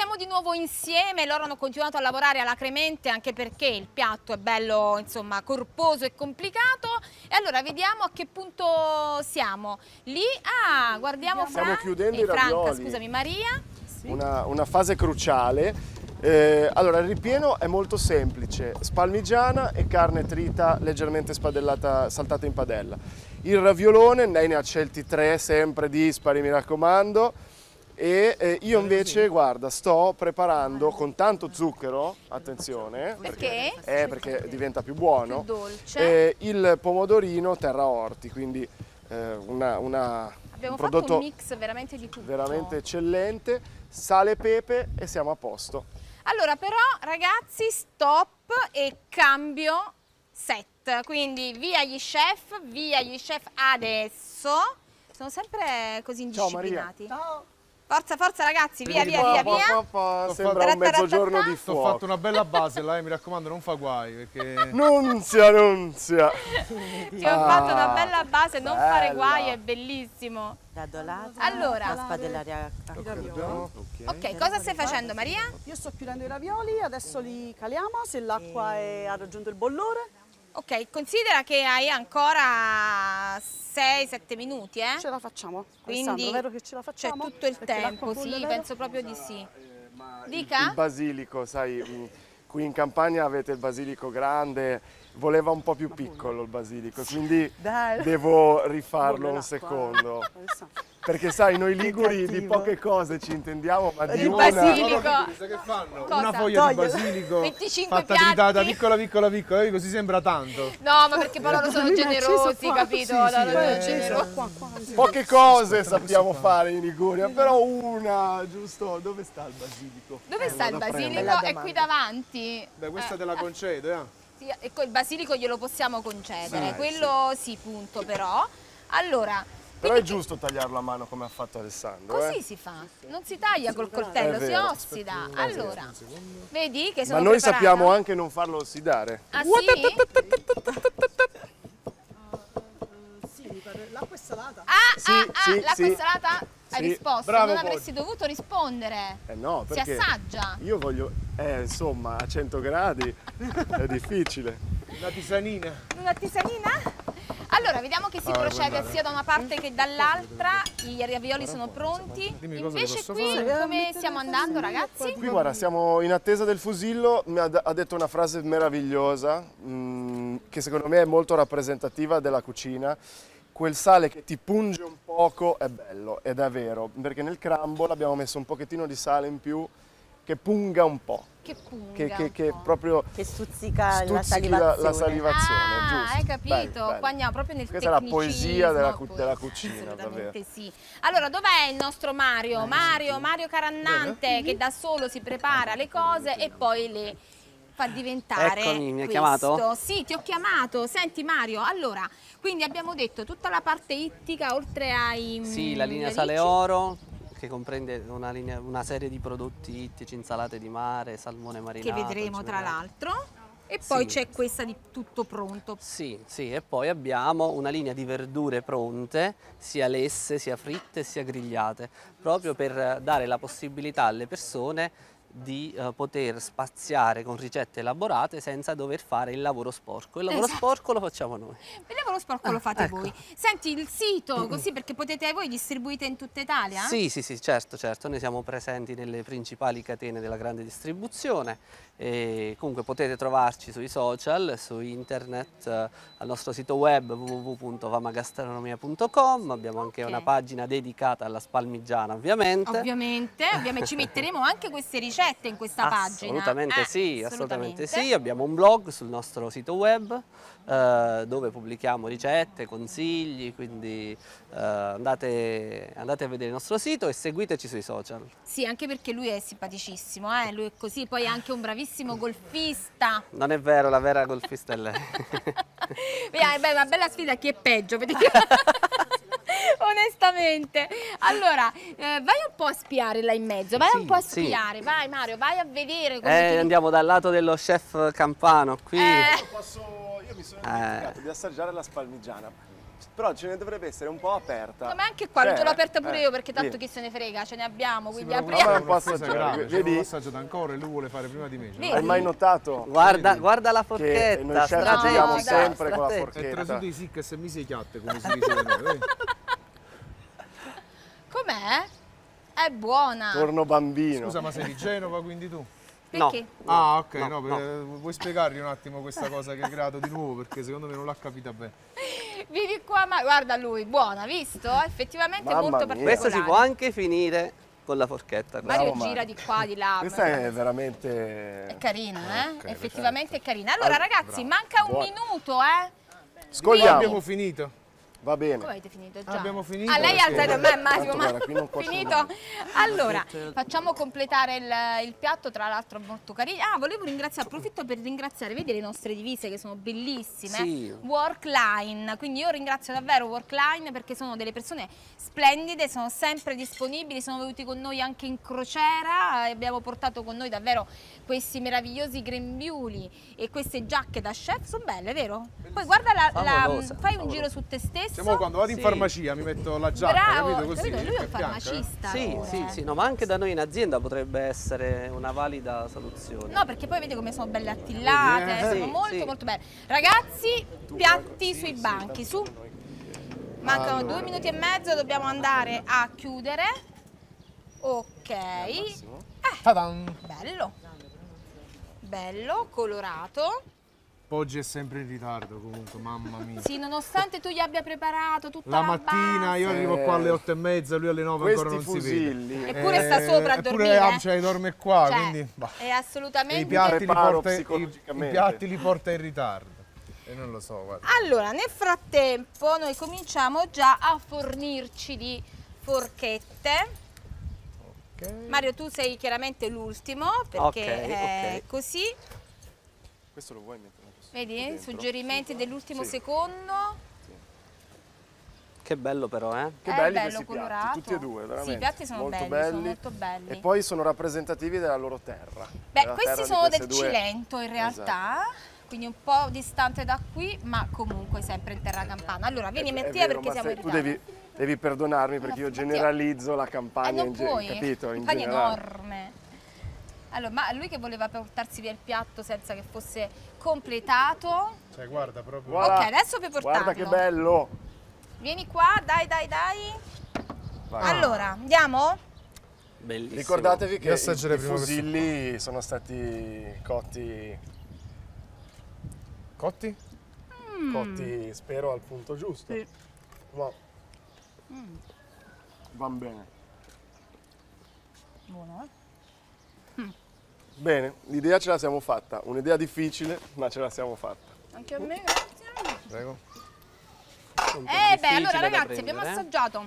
siamo di nuovo insieme, loro hanno continuato a lavorare alacremente anche perché il piatto è bello, insomma, corposo e complicato. E allora vediamo a che punto siamo. Lì, guardiamo Stiamo chiudendo i ravioli. Franca, scusami, Maria. Una fase cruciale. Allora, il ripieno è molto semplice, spalmigiana e carne trita leggermente spadellata, saltata in padella. Il raviolone, lei ne ha scelti 3 sempre dispari, mi raccomando. E io invece, guarda, sto preparando con tanto zucchero, attenzione, perché diventa più buono, più dolce. Il pomodorino terra orti, quindi Abbiamo un fatto prodotto un mix veramente di tutto. veramente eccellente, sale e pepe e siamo a posto. Allora però ragazzi, stop e cambio set, quindi via gli chef adesso. Sono sempre così indisciplinati. Ciao. Forza, forza ragazzi, via. Sembra un mezzogiorno di Ho fuoco. fatto una bella base là, mi raccomando, non fa guai, perché... Nunzia. Ti ho fatto una bella base, non fare guai, è bellissimo. Radolata, Allora. la spadellaria a Abbiamo- Ok, cosa stai facendo Maria? Io sto chiudendo i ravioli, adesso li caliamo, se l'acqua ha raggiunto il bollore, Ok, considera che hai ancora 6-7 minuti, ce la facciamo. Quindi Alessandro, vero che ce la c'è facciamo? tutto il Perché tempo, l'acqua bolle, sì, vero? penso proprio di sì. Il Dica? basilico, sai, qui in Campania avete il basilico grande, voleva un po' più piccolo il basilico, quindi Dai. devo rifarlo Bolle un l'acqua. secondo. Alessandro. Perché sai, noi liguri di cattivo. poche cose ci intendiamo, ma di Il una... basilico. Sai che fanno? Cosa? Una foglia Togliela. di basilico 25 fatta piatti. tritata piccola, così sembra tanto. No, ma perché poi loro sono Lui mi ha acceso generosi, qua. capito? Sì, Loro sì, sono eh. generosi. Qua. Poche cose sappiamo fare in Liguria, però una, giusto? Dove sta il basilico? Dove sta il vado a basilico? Bella È qui domanda. davanti. Beh, questa te la concedo, eh? Sì, ecco, il basilico glielo possiamo concedere, Sì, quello sì, punto però. Allora, Però è quindi giusto tagliarlo a mano come ha fatto Alessandro, così si fa, non si taglia col coltello, È si vero. ossida. Allora, vedi che Ma sono noi preparata? sappiamo anche non farlo ossidare. Ah sì? Sì, mi pare. L'acqua è salata. Sì, L'acqua sì. è salata? Hai Sì. risposto, Bravo, non Poggi. avresti dovuto rispondere. No, Si perché assaggia. io voglio... insomma, a 100 gradi è difficile. Una tisanina. Una tisanina? Allora, vediamo che si procede sia da una parte che dall'altra. I ravioli sono pronti. Dimmi cosa Invece posso qui fare. come stiamo andando, ragazzi? Qui guarda, siamo in attesa del fusillo, ha detto una frase meravigliosa, che secondo me è molto rappresentativa della cucina. Quel sale che ti punge un poco è bello, ed è vero, perché nel crumble abbiamo messo un pochettino di sale in più che punga un po', Che punga che un po'. proprio Che stuzzica la stuzzichi salivazione. la salivazione, Ah, giusto? hai capito? Bello, bello. Qua andiamo proprio nel Questa è la tecnicismo. poesia della cucina, Assolutamente davvero. sì. Allora, dov'è il nostro Mario? Mario Carannante, che da solo si prepara le cose e poi le fa diventare Eccomi, mi hai questo. chiamato? Sì, ti ho chiamato. Senti Mario, allora, quindi abbiamo detto tutta la parte ittica, oltre ai Sì, la linea radici. Sale Oro, che comprende una serie di prodotti ittici, insalate di mare, salmone marinato. che vedremo tra gemelati. l'altro. E poi Sì. c'è questa di tutto pronto. Sì, e poi abbiamo una linea di verdure pronte, sia lesse, sia fritte, sia grigliate, proprio per dare la possibilità alle persone di poter spaziare con ricette elaborate senza dover fare il lavoro sporco. Il lavoro Esatto. sporco lo facciamo noi. Il lavoro sporco lo fate ecco. voi. Senti il sito, così perché potete voi distribuite in tutta Italia? Sì, certo, noi siamo presenti nelle principali catene della grande distribuzione e comunque potete trovarci sui social, su internet, al nostro sito web www.vamagastronomia.com, abbiamo anche Ok. una pagina dedicata alla spalmigiana ovviamente. Ovviamente ci metteremo anche queste ricette in questa pagina. Assolutamente sì, assolutamente sì. Abbiamo un blog sul nostro sito web dove pubblichiamo ricette, consigli, quindi andate a vedere il nostro sito e seguiteci sui social. Sì, anche perché lui è simpaticissimo, lui è così, poi è anche un bravissimo golfista. Non è vero, la vera golfista è lei. Beh, una bella sfida, chi è peggio? Vedi? Onestamente. Allora, vai un po' a spiare là in mezzo, vai Sì, un po' a sì. spiare, vai Mario, vai a vedere come ti... Andiamo dal lato dello chef Campano qui. Io mi sono dimenticato di assaggiare la spalmigiana. Però ce ne dovrebbe essere un po' aperta. No, ma anche qua l'ho aperta pure io perché tanto sì. chi se ne frega, ce ne abbiamo, Sì, quindi però apriamo. Ma questa è un un'offesa passaggio, grave, c'è vedi? un passaggio d'ancora e lui vuole fare prima di me. Vedi? Hai mai notato? Guarda la Che forchetta, noi chef strategica. giriamo No, sempre con la strategica. È forchetta. trasuto i sic e se mi si chiatte, come si dice da noi. vedi? Com'è? È buona. Torno bambino. Scusa, ma sei di Genova, quindi tu? Perché? Ah, ok, no, no, vuoi spiegargli un attimo questa cosa che hai creato di nuovo? Perché secondo me non l'ha capita bene. Vieni qua, ma guarda lui, buona, visto? Effettivamente è Mamma molto mia. particolare. Questo si può anche finire con la forchetta. Mario Bravo, gira Mario. di qua, di là. Questa è veramente... È carina, Ok, effettivamente è carina. Allora ragazzi, manca un Buona. minuto, Scogliamo. Abbiamo finito. Va bene. Come avete finito già? Abbiamo finito, Ah, lei perché- alza da me, Massimo, Tanto, ma guarda, qui non cuoce finito? nulla. Allora, facciamo completare il piatto, tra l'altro molto carino. Ah, volevo ringraziare, approfitto per ringraziare, vedi le nostre divise che sono bellissime? Sì. Workline, quindi io ringrazio davvero Workline perché sono delle persone splendide, sono sempre disponibili, sono venuti con noi anche in crociera, abbiamo portato con noi davvero questi meravigliosi grembiuli e queste giacche da chef, sono belle, vero? Poi guarda, Favolosa, fai un favolosa. giro su te stesso. Siamo quando vado in Sì. farmacia mi metto la giacca, Bravo, capito? Così capito? Lui è un è bianca, farmacista. Sì, pure. sì, sì, no, ma anche da noi in azienda potrebbe essere una valida soluzione. No, perché poi vedi come sono belle attillate, Sì, sono molto sì. molto belle. Ragazzi, piatti sui banchi, su. Mancano Allora. 2 minuti e mezzo, dobbiamo andare a chiudere. Ok. Ta-dan! Bello. Bello, colorato. Poggi è sempre in ritardo comunque, mamma mia. Sì, nonostante tu gli abbia preparato tutta La la mattina base. io arrivo qua alle 8:30, lui alle 9 ancora Questi non si vede. fusilli. Eppure sta sopra a Eppure dormire. cioè, dorme qua, Cioè, quindi... bah. è E assolutamente... i piatti, li Preparo porta, psicologicamente. i piatti li porta in ritardo. E non lo so, guarda. Allora, nel frattempo noi cominciamo già a fornirci di forchette. Ok. Mario, tu sei chiaramente l'ultimo perché Ok, è ok. così. Questo lo vuoi mettere? Vedi? Dentro? Suggerimenti dell'ultimo Sì. secondo. Che bello però, eh? Che È belli bello, questi colorato. piatti, tutti e due, veramente. Sì, i piatti sono molto belli, sono molto belli. E poi sono rappresentativi della loro terra. Beh, della questi terra di sono queste del due- Cilento in realtà, quindi un po' distante da qui, ma comunque sempre in terra campana. Allora, vieni È Mattia vero, perché ma siamo in tu ritardo. devi perdonarmi perché io Mattia. generalizzo la campagna non in puoi, capito? In un pane generale. enorme. Allora, ma lui che voleva portarsi via il piatto senza che fosse completato. Cioè, guarda, proprio... Guarda, Ok, adesso puoi portarlo. Guarda che bello! Vieni qua, dai, dai, dai. Vai. Allora, andiamo? Bellissimo. Ricordatevi che Io i assaggerei prima questo fusilli sono stati cotti, Cotti? cotti spero al punto giusto. Sì. Ma van bene. Buono, eh? Bene, l'idea ce la siamo fatta. Un'idea difficile, ma ce la siamo fatta. Anche a me, grazie. Prego. Un po' Beh, difficile allora da ragazzi, prendere, abbiamo eh? assaggiato.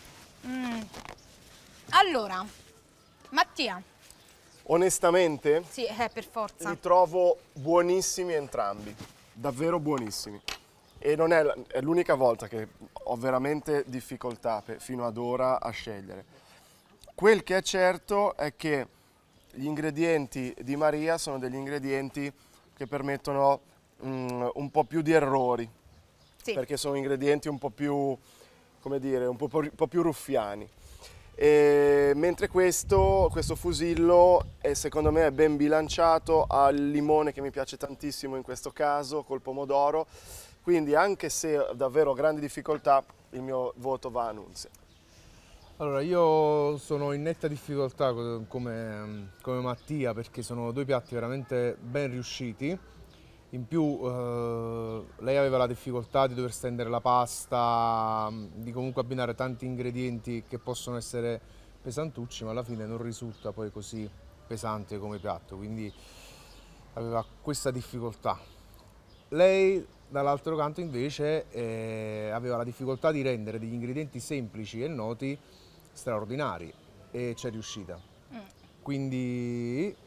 Allora, Mattia, Onestamente, sì, per forza. li trovo buonissimi entrambi, davvero buonissimi. E non è l'unica volta che ho veramente difficoltà fino ad ora a scegliere. Quel che è certo è che gli ingredienti di Maria sono degli ingredienti che permettono un po' più di errori, Sì. perché sono ingredienti un po' più, come dire, un po' più ruffiani. Mentre questo fusillo secondo me è ben bilanciato, ha il limone che mi piace tantissimo in questo caso, col pomodoro, quindi anche se ho davvero grandi difficoltà il mio voto va a Nunzia. Allora, io sono in netta difficoltà come Mattia perché sono due piatti veramente ben riusciti. In più lei aveva la difficoltà di dover stendere la pasta, di comunque abbinare tanti ingredienti che possono essere pesantucci, ma alla fine non risulta poi così pesante come piatto, quindi aveva questa difficoltà. Lei dall'altro canto invece aveva la difficoltà di rendere degli ingredienti semplici e noti straordinari e ci è riuscita. Quindi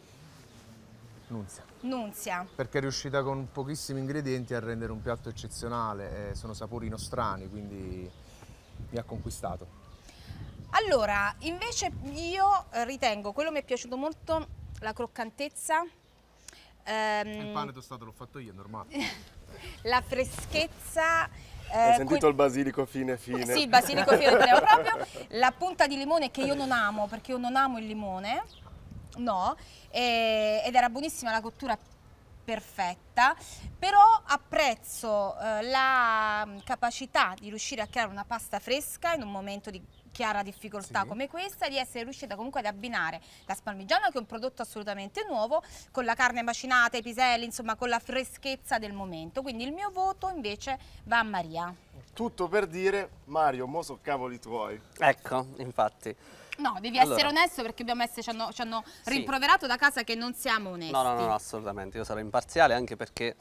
Nunzia. perché è riuscita con pochissimi ingredienti a rendere un piatto eccezionale, sono sapori nostrani, quindi mi ha conquistato. Allora, invece io ritengo, quello mi è piaciuto molto, la croccantezza, Il pane tostato l'ho fatto io, è normale. la freschezza Hai sentito il basilico fine? Sì, il basilico fine tenevo proprio. La punta di limone che io non amo, perché io non amo il limone, no, ed era buonissima la cottura perfetta, però apprezzo la capacità di riuscire a creare una pasta fresca in un momento di chiara difficoltà come questa, e di essere riuscita comunque ad abbinare la spalmigiana, che è un prodotto assolutamente nuovo, con la carne macinata, i piselli, insomma con la freschezza del momento. Quindi il mio voto invece va a Maria. Tutto per dire, Mario, mo so cavoli tuoi. Ecco, infatti. No, devi essere onesto, perché ci hanno rimproverato da casa che non siamo onesti. No, assolutamente, io sarò imparziale, anche perché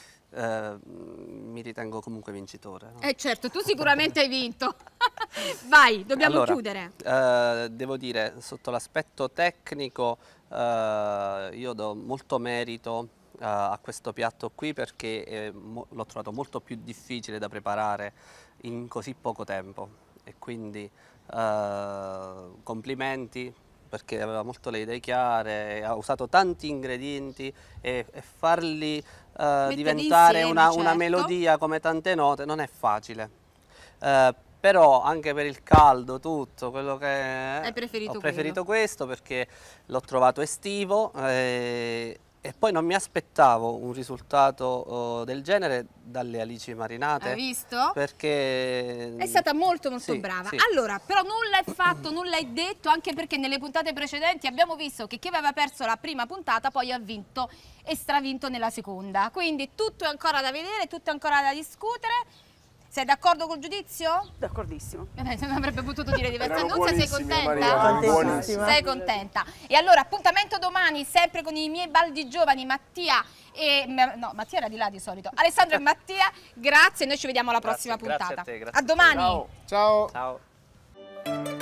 mi ritengo comunque vincitore. No? Certo, tu sicuramente hai vinto. Vai, dobbiamo chiudere. Devo dire, sotto l'aspetto tecnico, io do molto merito a questo piatto qui, perché l'ho trovato molto più difficile da preparare in così poco tempo, e quindi complimenti, perché aveva molto le idee chiare, ha usato tanti ingredienti, e farli diventare insieme, una certo. melodia come tante note non è facile. Però anche per il caldo, tutto quello che Hai preferito ho preferito questo, perché l'ho trovato estivo, e poi non mi aspettavo un risultato del genere dalle alici marinate. Hai visto? Perché È stata molto sì, brava. sì. Allora, però nulla è fatto, nulla è detto, anche perché nelle puntate precedenti abbiamo visto che chi aveva perso la prima puntata poi ha vinto e stravinto nella seconda. Quindi tutto è ancora da vedere, tutto è ancora da discutere. Sei d'accordo col giudizio? D'accordissimo. Se non avrebbe potuto dire diversamente. Erano Non sei buonissimi, contenta? Maria, erano buonissimi. Sei contenta. E allora, appuntamento domani, sempre con i miei baldi giovani, Mattia e... No, Mattia era di là di solito. Alessandro e Mattia, grazie, noi ci vediamo alla prossima Grazie puntata. a te, grazie A domani. Ciao. Ciao. Ciao.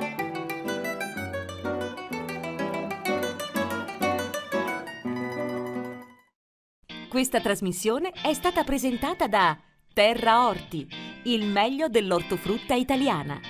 Questa trasmissione è stata presentata da Terra Orti, il meglio dell'ortofrutta italiana.